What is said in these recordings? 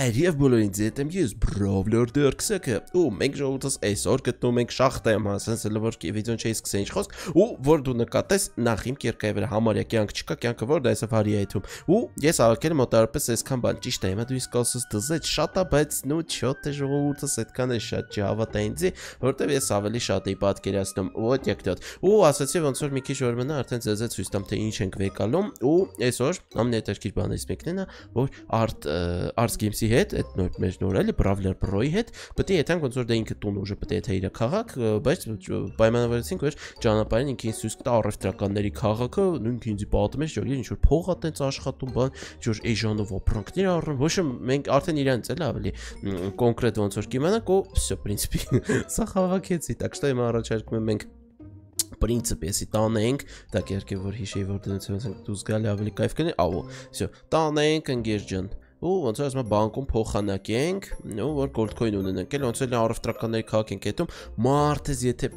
Հայր եւ բոլորին ձետ եմ ես Brawler Dirksը ու մենք ժողովուրդս այսօր գտնում ենք շախտա եմ հասել որ վիդեոն չի սկսել ինչ խոսք ու որ դու նկատես նախ իմ կերկայի վրա համարյա կյանք չկա կյանքը որ դա էսա վարի այդում ու ես աղակել մոտարապես այսքան բան ճիշտ է հիմա դու իսկ ասես դզեց շատ է բայց նու չոտ է ժողովուրդս այդքան է շատ չհավատա ինձի որտեվ ես ավելի շատ էի պատկերացնում ոտ եկտոտ ու ասացի ոնց որ մի քիչ որ մնա արդեն ձեզ ցույց տամ թե ինչ ենք վեկալում ու այսօր ամենահետաքրքիր բանից մեկն է որ Arts Games-ի հետ այդ նոր մեր նոր էլի Brawler Pro-ի հետ պետք է եթանք ոնց որ դա ինքը տուն ուժը պետք է թե իր քաղաք բայց պայմանավորեցինք որ ճանապարհին ինքը ինձ ցույց կտա առևտրականների քաղաքը նույնք ինձ պատմեց որ ինչ որ փող ա տենց աշխատում բան ինչ որ էժանով ապրանքներ առնում ոչ մենք արդեն իրանց էլ ավելի կոնկրետ ոնց որ կիմանանք ու всё в принципе սա հավաքեցի так что հիմա առաջարկում եմ մենք принципе, если տանենք, так իհարկե որ հիշեի որ դրանից դու զգալի ավելի кайֆ կնի, ահա, всё, տանենք ընկերջան։ Ու ոնց որ ասում բանկում փոխանակենք, ու որ gold coin ունենանք, էլ ոնց որ առևտրականների քաղաք ենք հետում, մարդես եթե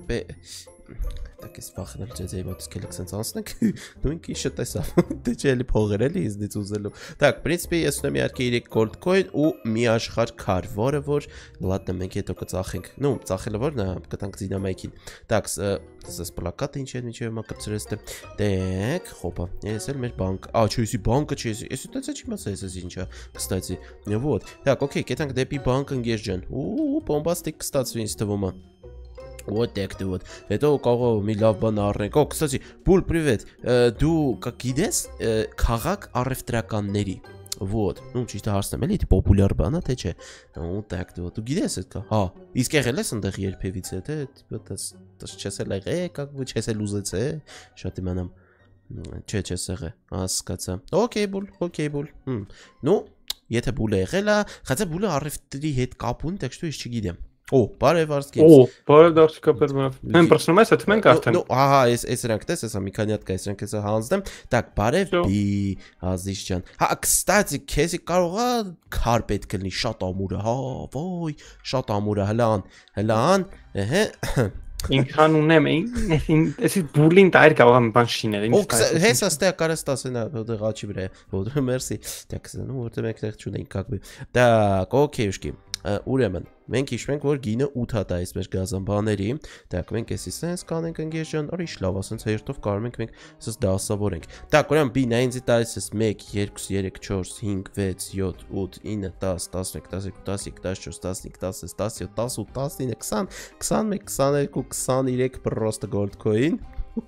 Так is վախենել ձեզի մոտ սկելեք սենց անցնենք, նույն քիշը տեսավ, դե չէ էլի փողեր էլի իզնից ուզելու։ Так, в принципе, ես ունեմ իհարկե 3 gold coin ու մի աշխարհ քար, որը որ ладно, մենք հետո կծախենք։ Ну, ծախելը որն է, կտանք դինամայքին։ Так, սա պլակատը ինչ է միջև մա կծրես դե։ Так, հոպա, ես էլ մեր բանկ։ Չէ, էսի բանկը չէ, էսի դա չիմացա էսի ինչա, кстати։ Вот. Так, окей, կետանք դեպի բանկ ընկերջան։ Ու բոմբաստիկ կստացվի ինձ թվում է։ Вот так ты вот. Это у кого մի լավ բան առնենք։ Օ, кстати, Բուլ, привет. Դու գիտես քաղաք առևտրականների։ Вот. Ну, ճիշտ հարցնեմ, էլի դի պոպուլյար բան է, թե չէ։ Вот так ты вот. Դու գիտես այդ կա։ Հա, իսկ եղել ես այնտեղ երբևիցե, թե դա չես եղել, как бы չես ուզեցե, շատ իմանամ։ Չէ, չես եղել։ Հասկացա։ Okay, Բուլ։ Ну, եթե Բուլը եղել է, խացա Բուլը առևտրի հետ կապ ունի, так что ես չգիտեմ։ Օ, բարև Arts Games։ Օ, բարև դարձկապեր մնավ։ Մենք պրսնում ես, այդ մենք արդեն։ Ну, ահա, այս rank տես, հեսա մի քանի հատ կա, այս rank հեսա հանձնեմ։ Так, բարև բի, Ազիզ ջան։ Հա, кстати, քեզի կարողա քար պետք լինի շատ ամուրը, հա, ոյ, շատ ամուրը, հլան, ըհը։ Ինքան ունեմ, էսի բուլին տայր կարող եմ բան շինել։ Օ, հեսա ստե կարես տասենա, դե ղաչի վրա։ Вот, merci։ Так, ну, вот մենք դեռ չունենք как бы։ Так, окейшки։ Ուրեմն մենք հիշում ենք որ գինը 8 հատ է այսպես գազան բաների так մենք էսի sense կանենք ընկերջան արի լավ ասենց հերթով կարող ենք մենք ասես դասավորենք так ուրեմն բի նայինցի տալիս ես 1 2 3 4 5 6 7 8 9 10 11 12 13 14 15 16 17 18 19 20 21 22 просто gold coin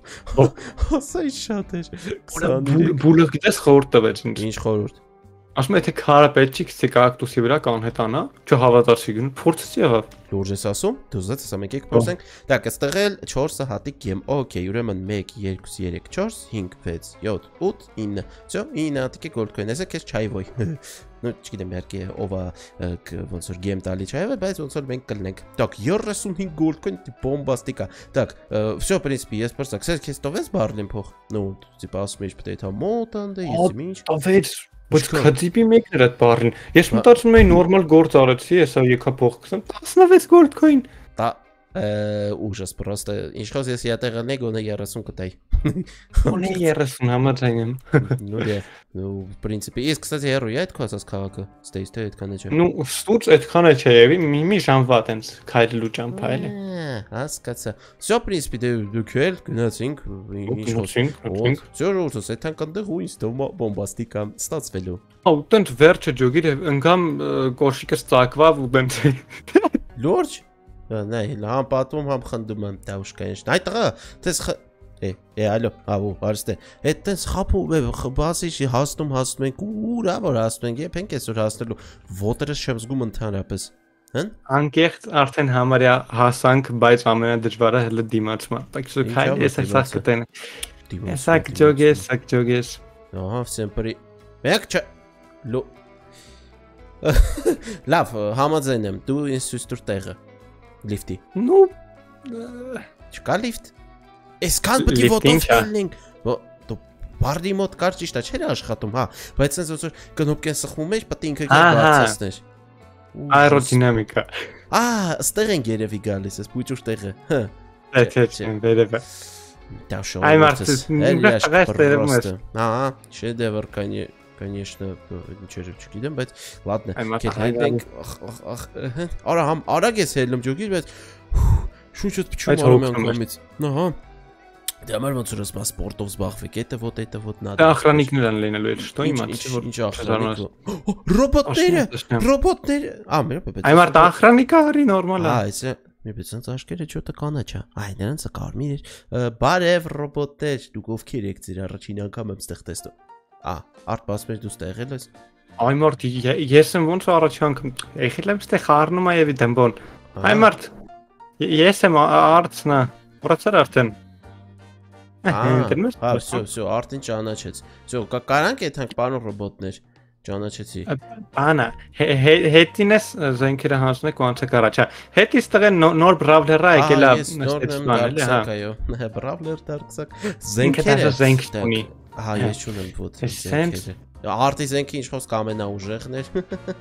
Ասա շատ է 23 Բուլը գիտես խորհուրդ տվեց ինձ Ինչ խորհուրդ Ասում եմ, եթե քարը պետք չի գցի կակտուսի վրա կանհետանա, չհավատացի գնում, փորձեցի եղավ։ Լուրջ ես ասում, դու զեց ասա մեկ եք փորձենք։ Так, այստեղ էլ 4-ը հատիկ եմ։ Okay, ուրեմն 1 2 3 4 5 6 7 8 9։ Всё, 9 հատիկի gold coin, ես քեզ չայ ոյ։ Ну, չգիտեմ իհարկե ով է ոնց որ գեմ տալի չայ, բայց ոնց որ մենք կլնենք։ Так, 35 gold coin բոմբաստիկա։ Так, всё, в принципе, ես փորձակ։ Քեզ տովես բարլին փող։ Ну, типа ասում ես պետք է մոտանդե, ես ինչ։ Տվեց Բայց քադիպի մեկն էր այդ բառին։ Ես մտածում էի նորմալ գործ արեցի, հեսա եկա փող գցեմ 16 gold coin։ Դա ужас просто։ Ինչքան ես յատեղել եք ունե 30 կտայի։ Ունե 30 համաձայն եմ։ Ну да, ну, в принципе, есть, кстати, հերո է այդ քո ասած քաղաքը։ Ստեյս թե այդքան է չէ։ Ну, ստուց այդքան է չէ, եւի մի ժամվա տենց քայլելու ճամփա էլի։ Հասկացա։ Всё, в принципе, դու քել գնացինք, ինչ խոսենք։ Всё, ուրս այդքան կնդեղ ու ինձ դու բոմբաստիկա ստացվելու։ Հա, տենց վերջը ջոգիր ընկամ կոշիկս ծակվավ ու տենց։ Լուրջ։ Նայ, համ պատում, համ խնդում եմ տավուշ, конечно։ Այ տղա, դες ալո, ավու, արստե։ Այդ տես խափում է, բասի հասնում ենք, ուրա որ հասնում ենք, երբ ենք այսօր հասնելու։ Ոտերս չեմ զգում ընդհանրապես։ Հն? Անկեղծ արդեն համարյա հասանք, բայց ամենադժվարը հələ դիմացման։ Բայց քայլ ես ասա կտեն։ Սակ ջոգես։ Ահա, sempre։ Մեկ չէ։ Լավ, համաձայն եմ, դու ինձ ցույց տուր տեղը։ Լիֆտի։ Ну, չկա լիֆտ։ Այսքան պետք է ոտով կլինենք։ Դու բարդի մոտ կար ճիշտ է, չէր աշխատում, հա, բայց sense ոնց որ կնոպկեն սխվում էր, պետք է ինքը բարձրացներ։ Աերոդինամիկա։ Ստեղ են երևի գալիս, այս փուճուր տեղը։ Չէ, վերևը։ Դա շո։ Այ մարդը, Ահա, շեդևր конечно, ինչեր չգիտեմ, բայց ладно, քեզ հայտնենք, արա համ արագ ես հելնում ջոգից, բայց շուչդ փչում արում եմ կողմից։ Ահա։ Դե համար ոնց որ ասում սպորտով զբաղվեք, это вот надо։ Охранникներն լինելու էլ, что իմացի որ ինչ охранник։ Ռոբոտները, մեր պետք է։ Այ մարդ охранник արի նորմալ է։ Այսը մի բեցած աշկերը չոտը կանաչ է։ Այ նրանց կարմիր էր։ Բարև ռոբոտներ, դուք ովքեր եք ձեր առաջին անգամ եմ ստեղ տեսնում։ Արդ բասմեր դու ստեղ եղել ես։ Այ մարդ ես եմ ոնց առաջին անգամ եղել եմ ստեղ խառնում այ դեմբոն։ Այ մարդ ես եմ արծնա։ Որացար արդեն։ Всё, արդեն ճանաչեց։ Всё, կարանք եթանք պարոն ռոբոտներ, ճանաչեցի։ Բանա, հետին ես զենքերը հանձնեք ու անցեք առաջ։ Հետից տղեն նոր բրավլերա եկել է ստեցմանել, հա։ Այո, բրավլեր դարքսակ։ Զենքերը զենք ունի։ Ահա, ես չունեմ ոտ զենքերը։ Արտի զենքի ինչ խոսք ամենաուժեղն էր։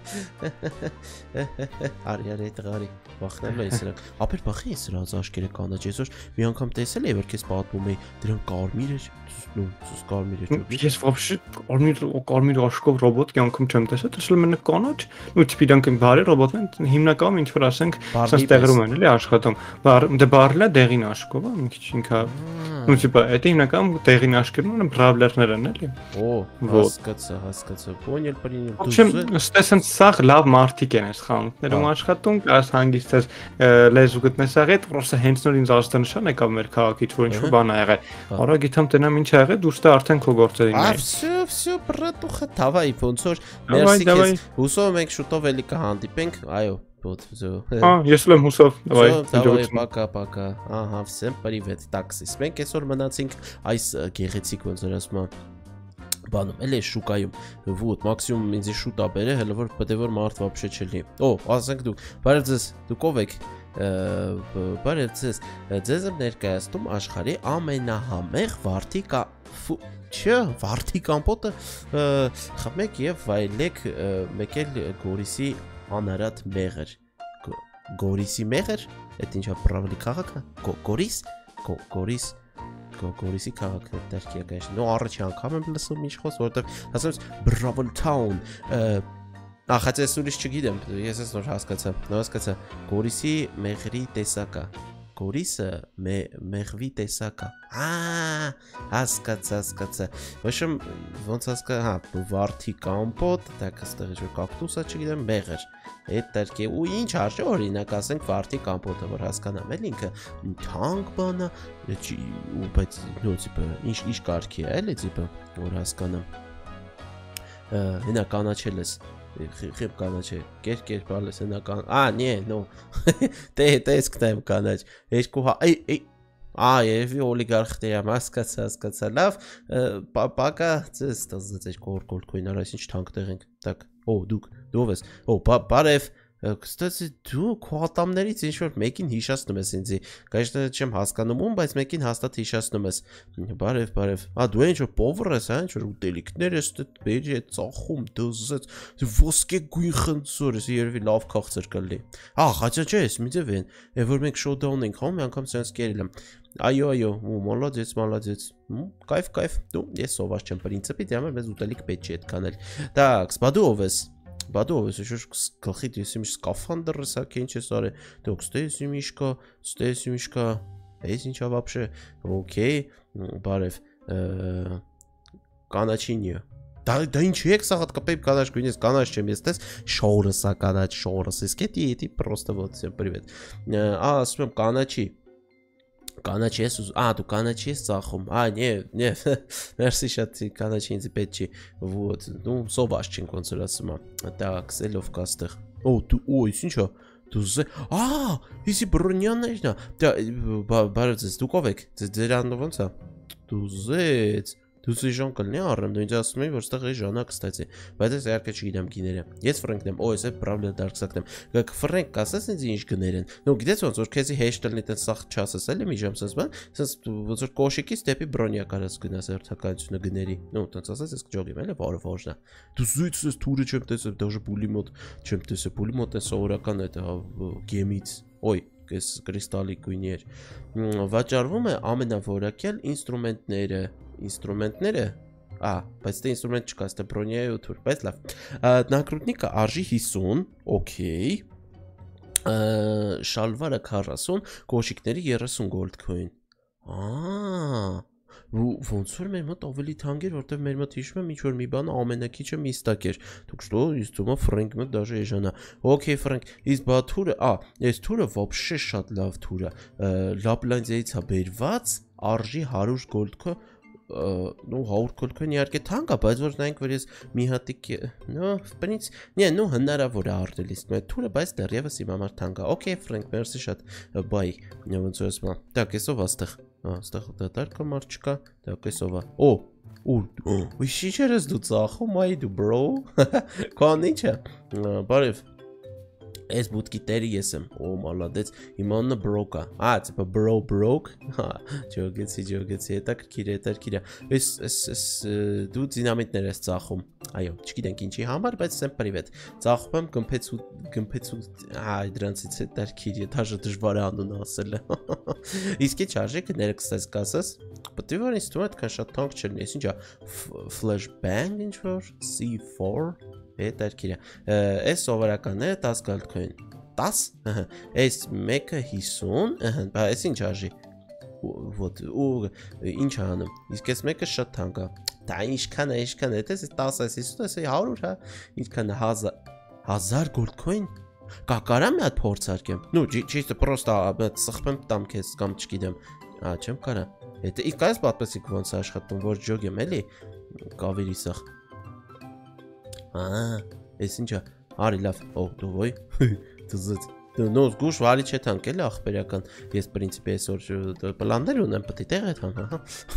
Արի տղարի, վախնելու ես սրանք։ Ապեր բախի ես սրանց աշկերը կանաչ, այսօր մի անգամ տեսել էի, որ քեզ պատմում էի, դրանք կարմիր էր, սուս կարմիր էր։ Ես вообще կարմիր աշկով ռոբոտ կյանքում չեմ տեսել, տեսել եմ մենակ կանաչ։ Ու տիպիդանք բարի ռոբոտն հիմնականում ինչ որ ասենք, սենց տեղերում են էլի աշխատում։ Դե բարելա դեղին աշկով, մի քիչ ինքա։ Ну типа, это հիմնականում դեղին աշկերն են, բրավլերներ են էլի։ Հասկացա, понял, принял։ Ոչմ, ստեսեն սաղ լավ մարդիկ են այս խանութներում աշխատում, կաս հանգիստ ես լեզու գտնես աղետ, պրոստը հենց նոր ինձ ազդանշան եկավ մեր քաղաքից, որ ինչ-որ բան ա եղել։ Արա գիտեմ տնամ ինչ ա եղել, դու ստե արդեն քո գործերին ես։ Всё, բրատուխա, давай, ոնց որ մերսի քեզ։ Հուսով մենք շուտով էլի կհանդիպենք, այո, вот всё։ Ես եմ հուսով, давай, пока։ Ահա, всем привет, таксис։ Մենք այսօր մնացինք այս գեղեցիկ ոնց որ ասում եմ բանում, էլ է շուկայում, вот, մաքսիմում ինձ շուտ ա բերե, հələ որ պետք է որ մարդ вообще չլինի։ Ասենք դու, բարև ձեզ, դուք ով եք։ Բարև ձեզ, ձեզ եմ ներկայացնում աշխարհի ամենահամեղ վարդի կամպոտը, խմեք եւ վայելեք, մեկ էլ Գորիսի անարատ մեղր։ Գորիսի մեղր, այդ ինչա պրավլի քաղաքը։ Գորիսի քաղաքն է դերքի конечно։ Նո առաջի անգամ եմ լսում ինչ խոս, որովհետև ասում ես Bravel Town։ Նախաց ես ուրիշ չգիտեմ, ես ես նոր հասկացա։ Գորիսի մեղրի տեսակա։ Գորիսը մեղվի տեսակա։ Հասկացա։ Ոչմ ոնց հասկա, վարդի կամպոտ, так այստեղ ինչ-որ կակտուսա չգիտեմ, մեղր։ Այդ դերքի ու ինչ արժե օրինակ ասենք վարդի կամպոտը որ հասկանամ էլ ինքը թանկ բան է ու բայց նո տիպը ինչ կարգի է էլի տիպը որ հասկանամ հենա կանաչել ես խիբ կանաչե կեր բալես հենա նե նո տես կտեմ կանաչ երկու երևի օլիգարխներ եմ հասկացա լավ պակա ձեզ ստացած կոր կոյն արայս ինչ թանկ տեղ ենք так դուք ով ես բարև Կստացի դու քո ատամներից ինչ-որ մեկին հիշացնում ես ինձի, конечно չեմ հասկանում ում, բայց մեկին հաստատ հիշացնում ես, բարև, դու ինչ-որ պովր ես, ինչ-որ ուտելիքներ ես, բերի է ծախում, դզեց, ոսկե գույն խնձոր ես, երևի լավ քաղցր կլի, խաչա չէ ես, մի ձև են, որ մենք շոուդաուն ենք համ, մի անգամ սենց կերել եմ, այո, մոլադեց, կայֆ, դու ես սոված չեմ պրինցպի, դե համար մեզ ուտելիք պետք չի էդ կանել, տաքս, բադու ով ես Բադով ես ինչ գլխիդ ես իմիշ սկաֆանդր ռսակ ինչ ես արի դոք ստես իմիշկա ես ինչա վապշե օքեյ բարև կանաչինյա դա ինչ եք սաղատ կպեիպ կանաչ գույնես կանաչ չեմ ես տես շորսա կանաչ շորս ես կետի պրոստը ոտ всем привет ասում եմ կանաչի Կանաչ ես դու կանաչ ես ծախում նե մերսի շատ կանաչ ինձ պետք չի вот ну սոված չենք ոնց որ ասում так սելով կաստեղ դու ինչա դու իսի բրոնյաններն բարև ձեզ դուք ով եք ձեր անունը ոնց է դու Դու ժան կլնի առեմ, դու ինձ ասում ես, որ ստեղ է ժանա կստացի, բայց ես իհարկե չգիտեմ գիները։ Ես Ֆրենկն եմ, ես է պրավլը դարքսակն եմ։ Ֆրենկ ասես ինձ ինչ գներ են։ Նո գիտես ոնց որ քեզի հեշտ լինի տես սախ չասես էլի մի ժամ սենց բան, սենց ոնց որ կոշիկից դեպի բրոնյա կարած գնաս հերթականությունը գների։ Նո տենց ասես ես կջոգիմ էլի որոշնա։ Դու զույց ես թուրը չեմ տեսել, դաժե պուլիմոտ չեմ տեսել, պուլիմոտ է սովորական է գեմից։ Այս կրիստալի գույնի էր։ Վաճառվում է ամենավորակյալ ինստրումենտները բայց դե ինստրումենտ չկա, ստե բրոնյայի 8 թուր, բայց լավ։ Նակրուտնիկը արժի 50, օքեյ։ Շալվարը 40, կոշիկների 30 gold coin։ Ոնց որ մեր մոտ ավելի թանկ էր, որտեվ մեր մոտ հիշում եմ ինչ որ մի բանը ամենակիչը միստակ էր։ Դուք что, из дома Фрэнк մոտ даже եժանա։ Okay, Ֆրենք, իսկ բա թուրը, այս թուրը вообще շատ լավ թուր է։ Լապլանդիայից է բերված, արժի 100 gold coin, ну 100 gold coin իհարկե թանկ է, բայց որ նայենք որ ես մի հատիկ, no, в принципе, ну հնարավոր է արտել իսկ մեր թուրը, բայց դեռևս իմ համար թանկ է։ Okay, Ֆրենք, merci շատ, bye։ Ոնց որ ասում եմ։ Так, էսով աստեղ։ Ստեղ դատարկ մար չկա, так էսով է։ Ու շիչերս դու ծախում այ դու bro։ Քան ի՞նչ է։ Բարև։ Այս բուտկի տերը ես եմ։ Մալադեց։ Հիմա նա broke է։ Տիպը bro broke։ Ջոգեցի, հետաքրքիր է։ Այս դու դինամիտներ ես ծախում։ Այո, չգիտենք ինչի համար, բայց սեմ պրիվետ։ Ծախում եմ գմփեցու, դրանցից հետաքրքիր է, դաժե դժվար է անուն ասելը։ Իսկ ի՞նչ արժեք ներկսես կասես։ Պետք է որ ինստումենտ կան շատ թանկ չլինի, այսինչ է flashbang ինչ որ C4 հետաքրքիր է։ Այս սովորականն է 10 gold coin։ 10? Այս մեկը 50, այս ինչ արժի։ Вот, ինչ անում։ Իսկ այս մեկը շատ թանկ է։ Դա ինչքան է, դες 10, 50, 100, հա։ Ինչքան է 1000 gold coin։ Կարամ մի հատ փորձարկեմ։ Ну, чисто просто սխպեմ տամ քեզ կամ չգիտեմ։ Չեմ կարա։ Եթե իսկ այս պատմեցիք ոնց է աշխատում, որ ջոգեմ էլի, կավերի սախ։ Այս ինչա, արի լավ, դու ոյ, դզծ, նո զգուշ վարի չէ թանք էլի աղբերական, ես պրինցիպի այսօր պլաններ ունեմ, պտի տեղ է թանք,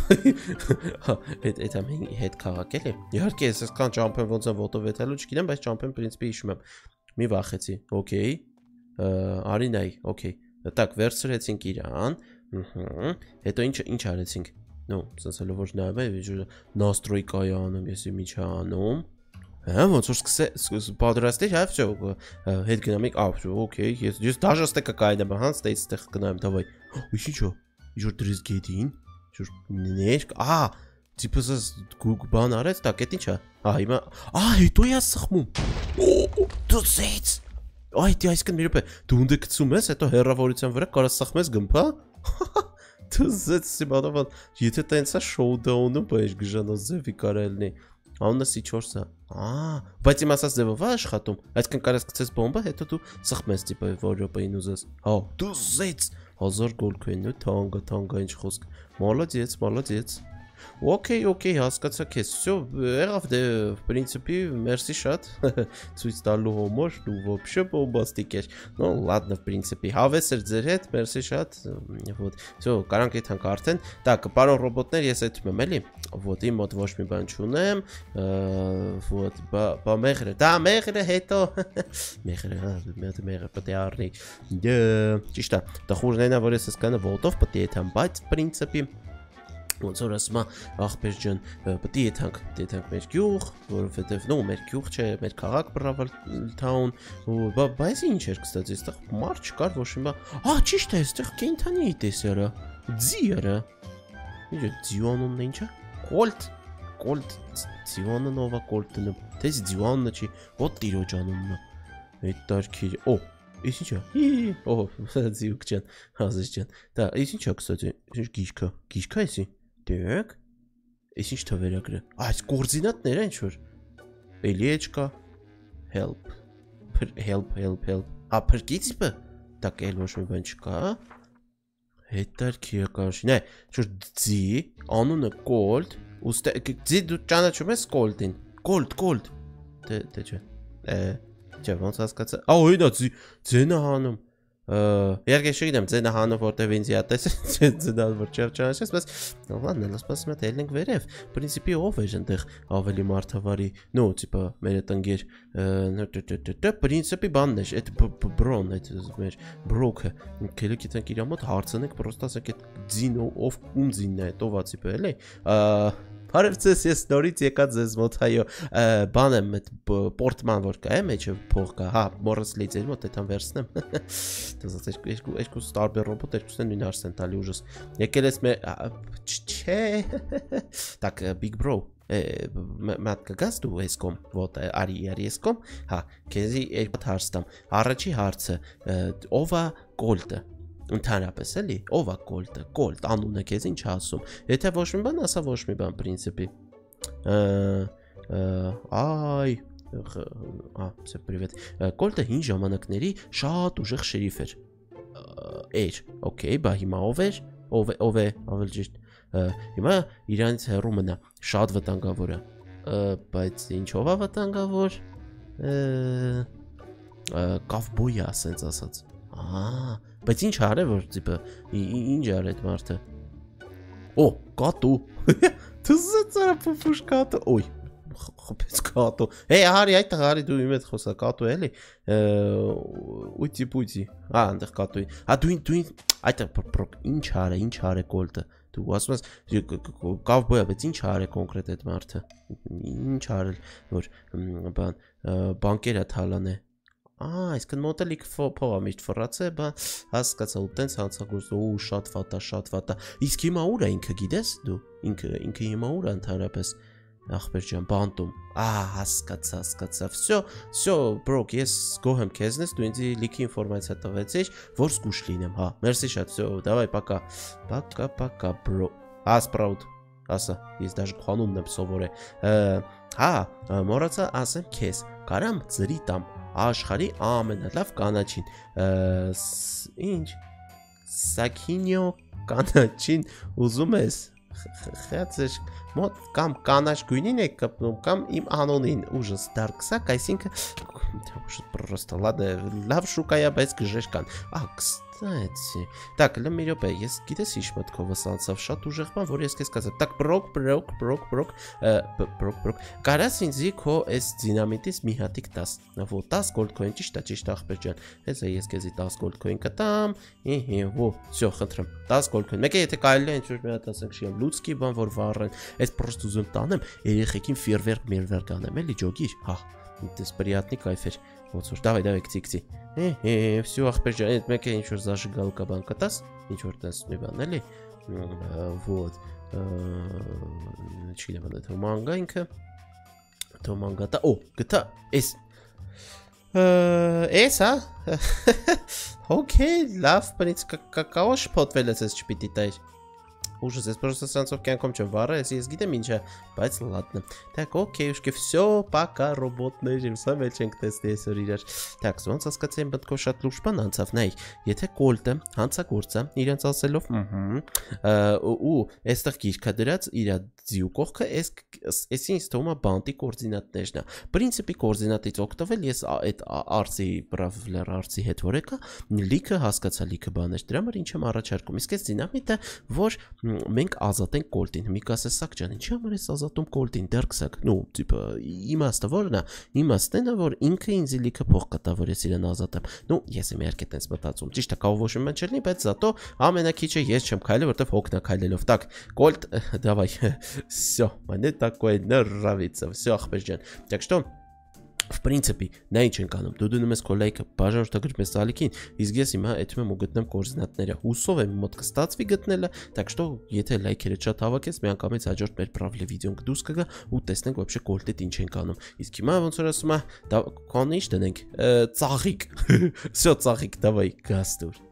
հետ եմ հետ քաղաք էլի, իհարկե ես եսքան ճամպեն ոնց եմ ոտով եթալու չգիտեմ, բայց ճամպեն պրինցիպի հիշում եմ, մի վախեցի, օքեյ, արի նայ, օքեյ, տակ վերցրեցինք իրան, հետո ինչ արեցինք, նո, սասելով որ նայում է, նաստրոյկայի անում, ես իմ ինչ անում, ոնց որ սկսե պատրաստել, այո, всё, հետ գնամիկ, օքեյ, ես դաժե ստեկը կայնեմ, ստեյց ստեղ գնայեմ, դավայ, ինչի՞, ինչ որ դրես գետին, ինչ որ ներք, տիպսս բան արեց, տակ էդ ինչ է, հիմա, հետո է սխմում, դու սեյց, դի այսքան մի րոպե, դու ունդը գցում ես, հետո հեռավորության վրա կարա սխմես գմփա, դու զեց սիմանավան, եթե տենց է շոուդաունում, բայց գժանոց ձևի կարա ելնի, Անունը C4-ը, բայց իմ ասած ձևով է աշխատում, այսքան կարես գցես բոմբը, հետո դու սխմես տիպը որ րոպեին ուզես, դու զեց, 1000 gold coin, թանկ ինչ խոսք, մոլոդեց, օքեյ, հասկացա քեզ, всё, եղավ դե, в принципе, merci շատ, ցույց տալու համար, ու вообще բոմբաստիկ էր, ну, ладно, в принципе, հավես էր ձեր հետ, merci շատ, вот, всё, կարանք եթանք արդեն, так, պարոն ռոբոտներ, ես այդում եմ էլի, вот, իմ մոտ ոչ մի բան չունեմ, вот, բա մեղրը, դա մեղրը հետո, մեղրը պետք է առնի, ճիշտ է, տխուրն որ ես հասկանը ոտով պետք է եթամ, բայց, в принципе, ոնց որ ասում ախպեր ջան, պետք է եթանք մեր գյուղ, որովհետև նո մեր գյուղ չէ, մեր քաղաք Brawl Town, բայց ինչ էր կստացի, այստեղ մարդ չկար, ոչ մի բան, ճիշտ է, այստեղ կենդանի տեսարա, ձիերը, ինչ է, ձիոնունն է ինչա, կոլտ, ձիոնը նովա կոլտը, տես ձիոնը չի, ոտ տիրոջ անունն է, այդ տարքիր, Ես ինչ է, ձիուկ ջան, հազես ջան, դա, ես ինչ է կստացի, գիշկա եսի, դեք, ես ինչ թվերագրը, այս կորզինատներ է ինչ որ, էլի է չկա, help, պրկիցիպը, տակ էլ ոչ մի բան չկա, հետարքի ականշի, նայ, շոր ձի, անունը կոլտ, ձի դու ճանաչում ես կոլտին, կոլտ, դե չէ, Չէ, ոնց հասկացա, հույնա ձենը հանում, իհարկե չգիտեմ ձենը հանում որտև ինձ յատես ձենալ որ չանաչես, բայց ладно, լասպասում է ելնենք վերև, պրինցիպի ով էր ընդեղ ավելի մարդավարի, նո, տիպա մեր այդ ընգեր, պրինցիպի բանն էր, այդ բրոն, այդ մեր բրոքը, քելը գիտենք իրա մոտ հարցնենք, պրոստա ասենք այդ ձին ով ում ձինն է, այդ ով է տիպը էլի, Հարև ձեզ ես նորից եկած ձեզ մոտ հայո բան եմ այդ պորտման որ կա մեջը փող կա մորս լի ձեր մոտ այդան վերցնեմ դասած երկու տարբեր ռոբոտ երկուսն նույն արսեն տալի ուժս եկել ես մեր չէ так big bro մատ կգաս դու այս կողմ, ոտ արի այս կողմ, հա, քեզի երկու հարց տամ։ Առաջի հարցը, ով է Կոլտը։ Ընդհանրապես էլի, ով է Կոլտը, Կոլտ անունը քեզ ինչ ասում։ Եթե ոչ մի բան, ասա ոչ մի բան, принципе։ Այ, всё, привет։ Կոլտը հին ժամանակների շատ ուժեղ շերիֆ էր։ Okay, բա հիմա ով է, ավելի ճիշտ։ Հիմա իրանից հեռու մնա, շատ վտանգավոր է, բայց ինչով է վտանգավոր, կավբոյ է ասենց ասած, բայց ինչ արե, որ տիպը, ինչ արե այդ մարդը, կատու, թզեց արա պուպուշ կատու, ոյ, խոպեց կատու, հարի, այդտեղ հարի դու իմ հետ խոսա կատու էլի, ուտի, այնտեղ կատուի, դու այդտեղ ինչ արե Կոլտը, դու ասում ես կավբոյ է, բայց ինչ արե կոնկրետ այդ մարդը, ինչ արել, որ բանկեր է թալան է, այսքան մոտելիք փող է միշտ ֆռացե, բա հասկացա ու տենց հանցագործում, շատ վատ է, իսկ հիմա ուր է ինքը գիտես դու, ինքը հիմա ուր է ընդհանրապես, ախպեր ջան, բանտում, հասկացա, всё, բրոկ, ես գոհ եմ քեզնից, դու ինձ լիքի ինֆորմացիա տվեցիր, որ զգուշ լինեմ, հա, մերսի շատ, всё, давай, пока, բրո, սպրաուտ, ասա, ես դաժե խանունն եմ սովորել, մոռացա ասեմ քեզ, կարամ ծրի տամ, աշխարհի ամենալավ կանաչին, ինչ, Սաքինյո կանաչին ուզում ես, խեցեր, մոտ կամ կանաչ գույնին եք կպնում, կամ իմ անոնին ուժս դարքսակ, այսինքն, պրոստը, լավ շուկայա, բայց գժեր կան, կստացի, так, լեմ մի րոպե, ես գիտես ինչ մտքովս անցավ, շատ ուժեղ բան, որ ես քեզ կասեմ, так, բրոկ, կարաս ինձի քո այս դինամիտից մի հատիկ 10, вот 10 gold coin, ճիշտ ախպեր ջան, հեսա ես քեզի 10 gold coin կտամ, всё, խնդրեմ, 10 gold coin, մեկը եթե կարելի է ինչ-որ մի հատ ասենք շիամ, լուցկի բան, որ վառեն, այս պրոստ ուզում տանեմ, երեխեքին ֆիրվերկ անեմ, էլի ջոգիր, հա, դες приятный кайфեր, ոնց որ, давай, գցի, всё, ախպեր ջան, այդ մեկը ինչ-որ զաշգալուկա բան կտաս, ինչ-որ տես մի բան, էլի, вот, չգիտեմ, թոմանգա ինքը, թոմանգա տա, գտա, էս, հա, okay, լավ, բնից կակաո շփոթվել ես ես չպիտի տայր, Ужас, ես просто սանցով կյանքում չեմ վառը, ես գիտեմ ինչ է, բայց ладно. Так, окей, ушки, всё, пока, ռոբոտներ, սա մեջ ենք տեսնի այսօր իրար. Так, ոնց հասկացա իմ մտքով շատ լուրջ բան անցավ, նայ, եթե Կոլտը հանցագործը իրենց ասելով, ու այստեղ գիրքա դրած իր ձիու կողքը, էսի ինձ թվում է բանտի կոորդինատներն է. Պրինցիպի կոորդինատից օգտվել ես այդ արծի, բրավլեր արծի հետ որ եկա, լիքը հասկացա լիքը բաներ, դրա համար ինչ եմ առաջարկում, իսկ այս դինամիտը, որ մենք ազատենք Կոլտին, մի կասես սակ ջան, ինչի համար ես ազատում Կոլտին, դերքսակ, տիպը, իմաստը որն է, իմաստն է, որ ինքը ինձ լիքը փող կտա, որ ես իրեն ազատեմ, ես եմ իհարկե տենց մտածում, ճիշտ է, կարող ոչ մի բան չլինի, բայց զատո ամենակիչը ես չեմ քայլել, որտեվ հոգնա քայլելով, так, Կոլտ, давай, всё, мне такое нравится, всё, ախպեր ջան, так что В принципе, նա ինչ ենք անում, դու դնում ես քո լայքը, բաժանորդագրում ես ալիքին, իսկ ես հիմա այդում եմ ու գտնեմ կոորդինատները, հուսով եմ մոտ կստացվի գտնելը, так что եթե լայքերը շատ հավաքես, միանգամից հաջորդ մեր պրավլի վիդեոն կդուս կգա ու տեսնենք вообще կոլտետ ինչ ենք անում, իսկ հիմա ոնց որ ասում է, կան ինչ դնենք, ծաղիկ, всё ծաղիկ, давай, գաստուր